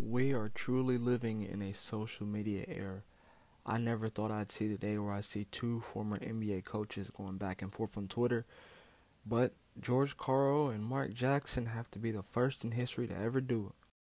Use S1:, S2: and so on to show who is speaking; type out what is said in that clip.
S1: We are truly living in a social media era. I never thought I'd see the day where I see two former NBA coaches going back and forth on Twitter, but Karl and Mark Jackson have to be the first in history to ever do it.